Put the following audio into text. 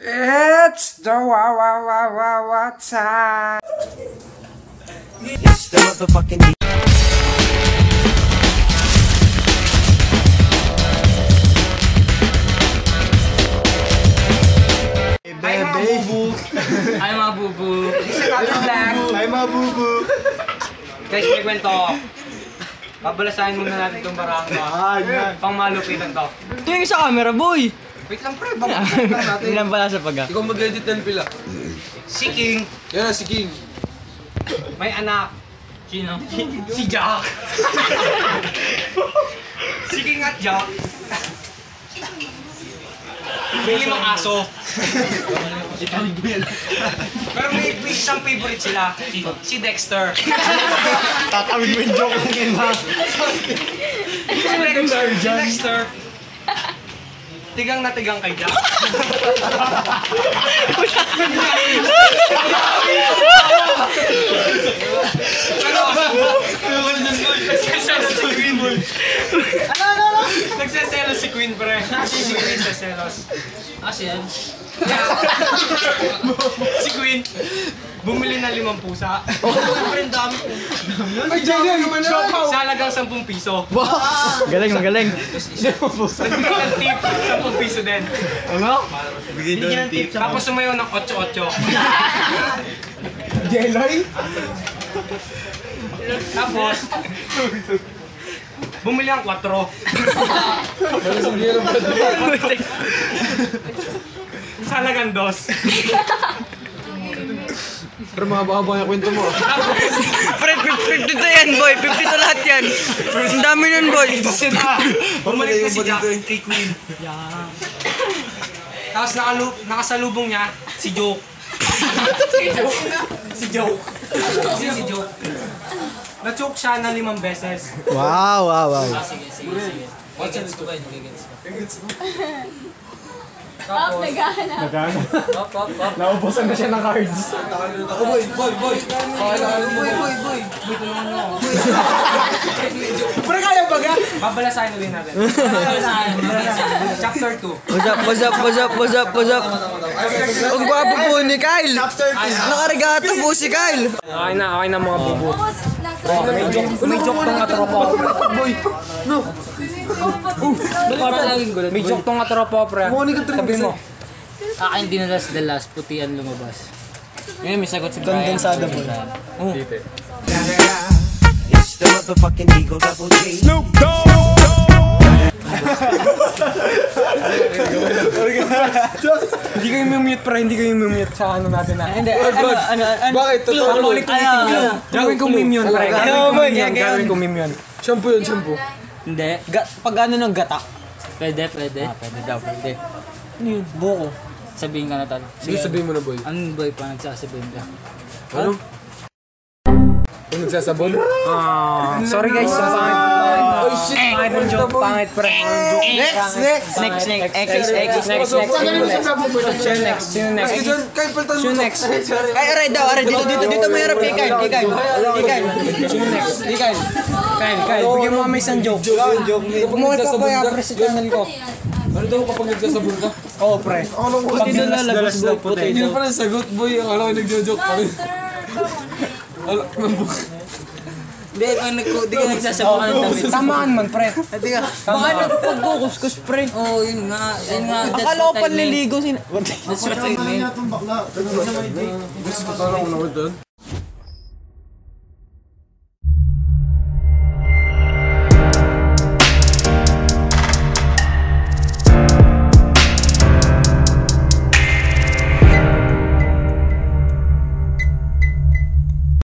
It's the wow time. It's the motherfucking Ay mga bubu. Ay mga bubu. Ay mga bubu. Guys, may kwento. Babalasahin muna natin itong barangay. Pang malupitan to. Ito yung sa camera, boy! Wait lang pre, bakit natin? Ilan pala sa pagka? Ikaw mag-edit ng pila. Si King, Yan na si King. may anak. Sino? Si Jack. Si King at Jack. May 5 aso. Pero may isang favorite sila. Si Dexter. Tatawid mo yung joke ng iba. Si Dexter. Tigang na tigang kay Jack. Nagseselos si Queen, pre. Si Queen nagseselos. Siyan? Si Queen, bumili na 5 pusa. Siyempre, ang dami. Ay, Jenny, naman na! Sa halagang 10 piso. Galing, magaling. Nagbigay ng tip, 10 piso din. Ano? Bigay doon ng tip. Tapos sumayaw ng 8-8. Jelay? Tapos, bumili ang 4. Sa halagang 2. Pero mahaba-haba yung kwento mo. Fred, 50 to yan, boy. 50 to lahat yan. Ang dami nun, boy. Bumalik na si Jack kay Queen. Tapos nakasalubong niya si Joke. Si Joke. Si Joke. Na-choke siya na 5 beses. Wow. Sige. Gets ko. Up, naghahanap. Naubusan na siya ng cards. Boy. Pero kaya ba ga? Babalasahin ulit natin. Chapter 2. What's up? Ang gwapo po ni Kyle. Nakaregato po si Kyle. Okay na mga bubo. May joke tong katropa. Boy, no. May joke tong katropa, pre. Sabi mo. Akin dinalas dalas, putian lumabas. Ngayon may sagot si Brian. Kondensada mo. It's the motherfucking Eagle Double G. Snoop Hindi kayo mumute, pre. Hindi kayo mumute sa ano natin na. Hindi, Bakit? Totoo. Gawin ko meme yun, pre. Gawin ko meme yun. Shampoo yun, shampoo. Hindi. Pag ano ng gata? Pwede. Pwede daw. Ano yun? Buko. Sabihin ka na tal. Sige, sabihin mo na, boy. Anong boy pa nagsasabihin ka? Ano? Kung nagsasabon? Sorry guys, pangit. Oh shit! Pangit ng joke, pangit, pre. Next. Sino next? Sino next? Ay, aray daw. Dito mo harap kay Kyle. Kyle, bigyan mo kami isang joke. Huwag mo Pre, sa channel ko. Ano daw kapag nagsasabon ka? Oo, pre. Pag dalas daw puti. Hindi pa rin sagot, boy. Akala ko nagjo-joke pa rin. Hindi, di ka nagsasabihin ka ng damit. Tamaan man, pre. Baka nagpagkukuskus, pre. Oo, yun nga. Akala ko panliligo. That's what I mean. Gusto ko lang ako naman doon.